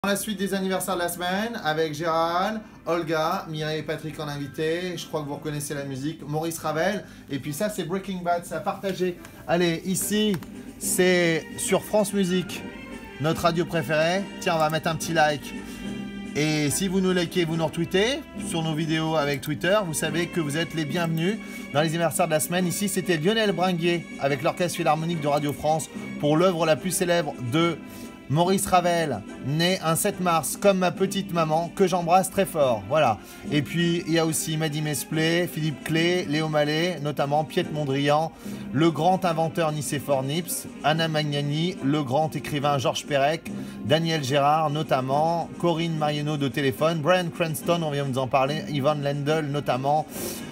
Dans la suite des anniversaires de la semaine, avec Gérald, Olga, Mireille et Patrick en invité. Je crois que vous reconnaissez la musique. Maurice Ravel. Et puis ça, c'est Breaking Bad, c'est à partager. Allez, ici, c'est sur France Musique, notre radio préférée. Tiens, on va mettre un petit like. Et si vous nous likez, vous nous retweetez sur nos vidéos avec Twitter, vous savez que vous êtes les bienvenus dans les anniversaires de la semaine. Ici, c'était Lionel Bringuier avec l'Orchestre Philharmonique de Radio France pour l'œuvre la plus célèbre de Maurice Ravel, né un 7 mars, comme ma petite maman, que j'embrasse très fort. Voilà. Et puis, il y a aussi Mady Mesplé, Philippe Clé, Léo Mallet, notamment Piet Mondrian, le grand inventeur Nicéphore Nips, Anna Magnani, le grand écrivain Georges Perec, Daniel Gérard, notamment, Corinne Mariano de Téléphone, Bryan Cranston, on vient de nous en parler, Yvonne Lendl, notamment,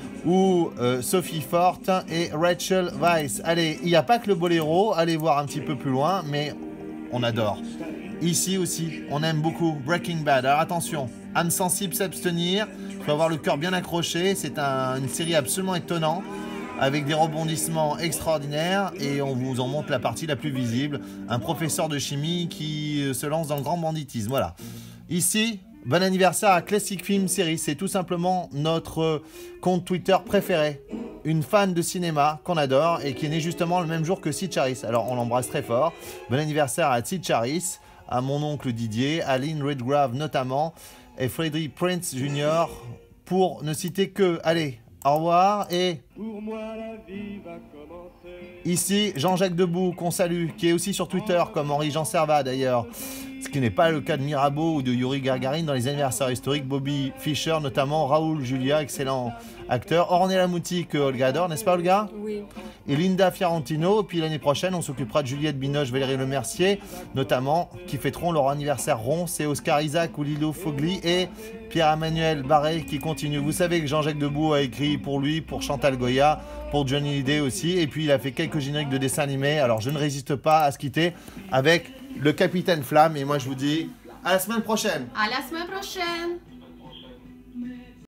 ou Sophie Forte et Rachel Weisz. Allez, il n'y a pas que le boléro, allez voir un petit peu plus loin, mais on adore. Ici aussi, on aime beaucoup Breaking Bad. Alors attention, âme sensible s'abstenir. Il faut avoir le cœur bien accroché. C'est une série absolument étonnante avec des rebondissements extraordinaires et on vous en montre la partie la plus visible. Un professeur de chimie qui se lance dans le grand banditisme. Voilà. Ici, bon anniversaire à Classic Film Series. C'est tout simplement notre compte Twitter préféré. Une fan de cinéma qu'on adore et qui est née justement le même jour que Sid Charisse. Alors on l'embrasse très fort. Bon anniversaire à Sid Charisse, à mon oncle Didier, à Lynn Redgrave notamment, et Freddie Prinze Jr. pour ne citer que. Allez, au revoir et... Pour moi, la vie va commencer. Ici, Jean-Jacques Debout, qu'on salue, qui est aussi sur Twitter, comme Henri-Jean Servat d'ailleurs. Ce qui n'est pas le cas de Mirabeau ou de Yuri Gagarin dans les anniversaires historiques. Bobby Fischer notamment, Raoul Julia, excellent acteur. Ornella Muti que Olga adore, n'est-ce pas Olga? Oui. Et Linda Fiorentino. Puis l'année prochaine, on s'occupera de Juliette Binoche, Valérie Lemercier, notamment, qui fêteront leur anniversaire rond. C'est Oscar Isaac ou Lilo Fogli et Pierre-Emmanuel Barré qui continue. Vous savez que Jean-Jacques Debout a écrit pour lui, pour Chantal Goya, pour Johnny Hallyday aussi. Et puis il a fait quelques génériques de dessins animés. Alors je ne résiste pas à se quitter avec le Capitaine Flamme. Et moi je vous dis à la semaine prochaine. À la semaine prochaine.